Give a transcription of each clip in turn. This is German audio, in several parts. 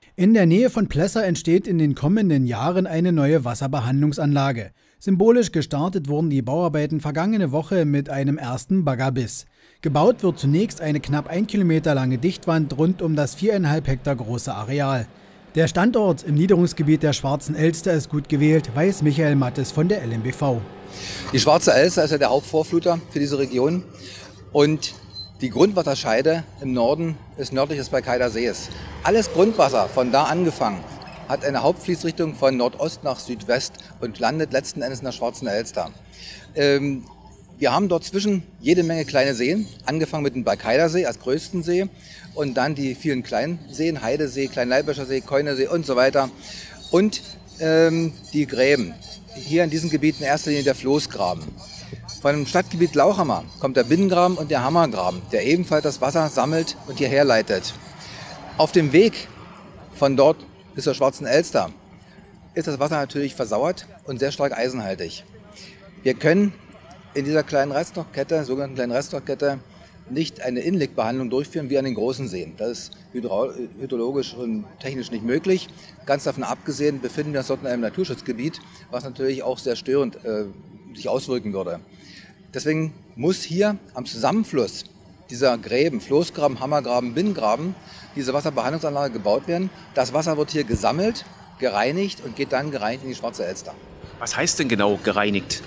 In der Nähe von Plessa entsteht in den kommenden Jahren eine neue Wasserbehandlungsanlage. Symbolisch gestartet wurden die Bauarbeiten vergangene Woche mit einem ersten Baggerbiss. Gebaut wird zunächst eine knapp 1 Kilometer lange Dichtwand rund um das 4,5 Hektar große Areal. Der Standort im Niederungsgebiet der Schwarzen Elster ist gut gewählt, weiß Michael Mattes von der LMBV. Die Schwarze Elster ist ja der Hauptvorfluter für diese Region und die Grundwasserscheide im Norden ist nördlich des Balkeider Sees. Alles Grundwasser von da angefangen hat eine Hauptfließrichtung von Nordost nach Südwest und landet letzten Endes in der Schwarzen Elster. Wir haben dort zwischen jede Menge kleine Seen, angefangen mit dem Balkeider See als größten See und dann die vielen kleinen Seen, Heidesee, Kleinleibescher See, Keunersee und so weiter und die Gräben. Hier in diesem Gebiet in erster Linie der Floßgraben. Von dem Stadtgebiet Lauchhammer kommt der Binnengraben und der Hammergraben, der ebenfalls das Wasser sammelt und hierher leitet. Auf dem Weg von dort bis zur Schwarzen Elster ist das Wasser natürlich versauert und sehr stark eisenhaltig. Wir können in dieser kleinen Restlochkette, sogenannten kleinen Restlochkette, nicht eine Innenlegbehandlung durchführen wie an den großen Seen. Das ist hydrologisch und technisch nicht möglich. Ganz davon abgesehen befinden wir uns dort in einem Naturschutzgebiet, was natürlich auch sehr störend sich auswirken würde. Deswegen muss hier am Zusammenfluss dieser Gräben, Floßgraben, Hammergraben, Binnengraben, diese Wasserbehandlungsanlage gebaut werden. Das Wasser wird hier gesammelt, gereinigt und geht dann gereinigt in die Schwarze Elster. Was heißt denn genau gereinigt?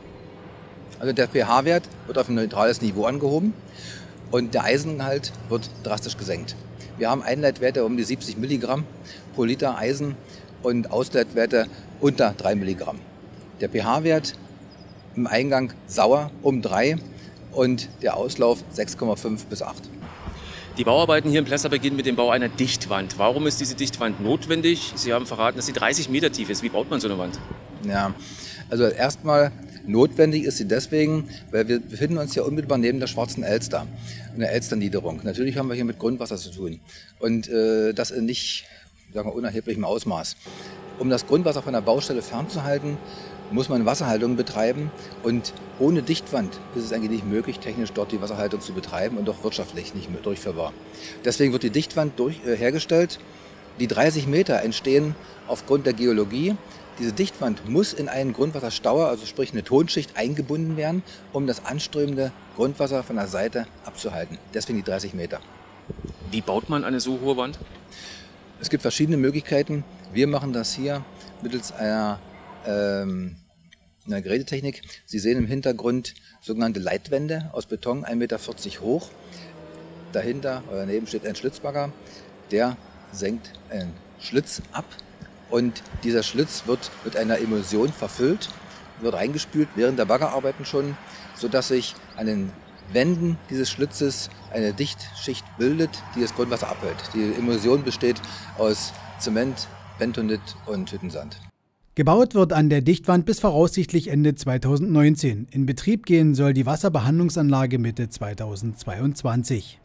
Also der pH-Wert wird auf ein neutrales Niveau angehoben und der Eisengehalt wird drastisch gesenkt. Wir haben Einleitwerte um die 70 Milligramm pro Liter Eisen und Ausleitwerte unter 3 Milligramm. Der pH-Wert im Eingang sauer um 3 und der Auslauf 6,5 bis 8. Die Bauarbeiten hier in Plessa beginnen mit dem Bau einer Dichtwand. Warum ist diese Dichtwand notwendig? Sie haben verraten, dass sie 30 Meter tief ist. Wie baut man so eine Wand? Ja, also erstmal notwendig ist sie deswegen, weil wir befinden uns ja unmittelbar neben der Schwarzen Elster, einer Elsterniederung. Natürlich haben wir hier mit Grundwasser zu tun und das in nicht, sagen wir, unerheblichem Ausmaß. Um das Grundwasser von der Baustelle fernzuhalten, muss man Wasserhaltung betreiben und ohne Dichtwand ist es eigentlich nicht möglich, technisch dort die Wasserhaltung zu betreiben und auch wirtschaftlich nicht mehr durchführbar. Deswegen wird die Dichtwand hergestellt. Die 30 Meter entstehen aufgrund der Geologie. Diese Dichtwand muss in einen Grundwasserstauer, also sprich eine Tonschicht, eingebunden werden, um das anströmende Grundwasser von der Seite abzuhalten. Deswegen die 30 Meter. Wie baut man eine so hohe Wand? Es gibt verschiedene Möglichkeiten. Wir machen das hier mittels einer Gerätetechnik. Sie sehen im Hintergrund sogenannte Leitwände aus Beton, 1,40 Meter hoch. Dahinter oder daneben steht ein Schlitzbagger, der senkt einen Schlitz ab und dieser Schlitz wird mit einer Emulsion verfüllt, wird reingespült während der Baggerarbeiten schon, sodass sich an den Wänden dieses Schlitzes eine Dichtschicht bildet, die das Grundwasser abhält. Die Emulsion besteht aus Zement, Bentonit und Hüttensand. Gebaut wird an der Dichtwand bis voraussichtlich Ende 2019. In Betrieb gehen soll die Wasserbehandlungsanlage Mitte 2022.